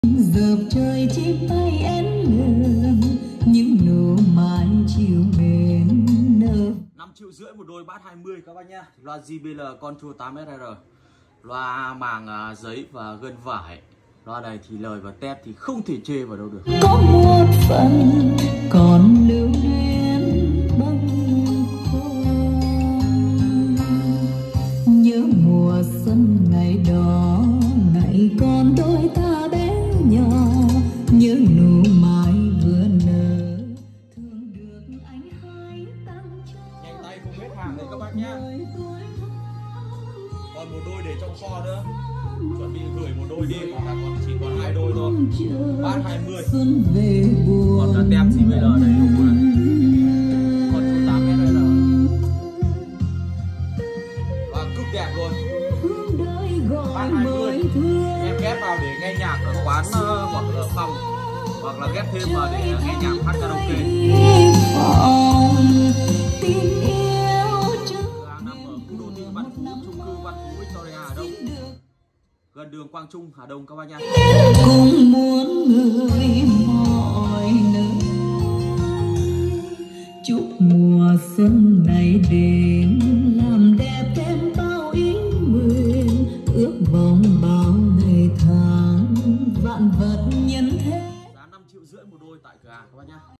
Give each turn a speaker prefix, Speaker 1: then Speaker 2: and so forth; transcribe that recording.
Speaker 1: dợp trời chim bay én lượn những nụ mai chiều mến nở.
Speaker 2: 5,5 triệu một đôi bass 20 các bác nhá. Loa JBL Control 8SR, loa màng giấy và gân vải. Loa này thì lời và tép thì không thể chê vào đâu được.
Speaker 1: Có một phần còn lưu luyến bâng khuâng, nhớ mùa xuân ngày đó, ngày còn đôi ta bé nhỏ, nhớ nụ mai vừa nở thương được anh hái tăng cho.
Speaker 2: Nhanh tay không hết hàng đấy các bác nhá. Còn một đôi để trong kho nữa, chuẩn bị gửi một đôi đi, hoặc là còn chỉ còn 2 đôi thôi. Bass 20, còn là tem JBL đầy đủ này, Control 8SR, và cực đẹp luôn. Bass 20 em ghép vào để nghe nhạc ở quán hoặc ở phòng, hoặc là ghép thêm vào để nghe nhạc hát karaoke. Hàng nằm ở khu đô thị Văn Phú, chung cư Văn Phú Victoria Hà Đông, gần đường Quang Trung Hà Đông các bác nhá.
Speaker 1: Cùng muốn người mọi nơi, chúc mùa xuân này đến làm đẹp thêm bao ý nguyện, ước vọng bao ngày tháng vạn vật nhân thế.
Speaker 2: Giá 5,5 triệu một đôi tại cửa hàng các bác nhá.